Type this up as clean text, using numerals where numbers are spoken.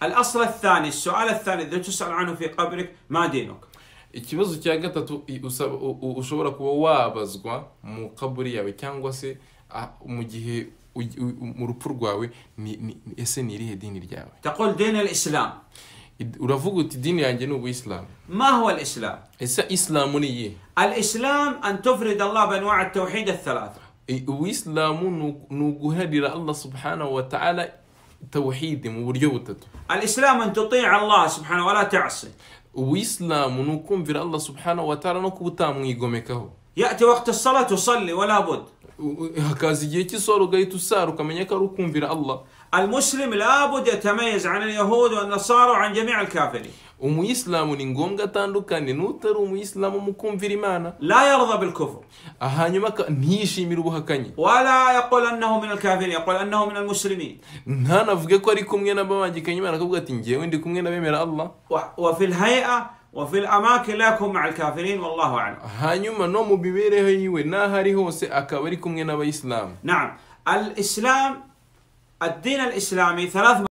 الأصل الثاني، السؤال الثاني الذي تسأل عنه في قبرك: ما دينك؟ ikibazo cya gatatu ushobora kuba wabazwa mu kaburi yawe cyangwa se mu gihe mu rupfu rwawe ese ni irihe dini ryawe? تقول دين الإسلام. uravuga uti dini yanjye ni ubuyisilamu. ما هو الإسلام؟ ese isilamu ni iyihe? الإسلام أن تفرد الله بأنواع التوحيد الثلاثة. ubuyisilamu ni uguharira Allah subhanahu wa ta'ala tawhid mu buryo butatu. الإسلام أن تطيع الله سبحانه ولا تعصي. ubuyisilamu ni ukumvira Allah subhanahu wa ta'ala no kubutamwigomekaho. يأتي وقت الصلاة تصلي ولا بد. hakaza igihe cy'isoro ugahita usara ukamenya ko ari ukumvira Allah. المسلم لابد يتميز عن اليهود والنصارى وعن جميع الكافرين. umuyisilamu ni ngombwa atandukane n'utari umuyisilamu mu kumvira Imana. لا يرضى بالكفر. hanyuma ntiyishimire ubuhakanyi. ولا يقول أنه من الكافرين، يقول أنه من المسلمين. ntanavuge ko ari kumwe n'ababangikanye Imana, akavuga ati njyewe ndi kumwe n'abemera Allah. وفي الهيئة وفي الأماكن لا يكون مع الكافرين والله أعلم. hanyuma no mu bibereho yiwe n'aho ari hose akaba ari kumwe n'abayisilamu. نعم، الإسلام الدين الإسلامي ثلاث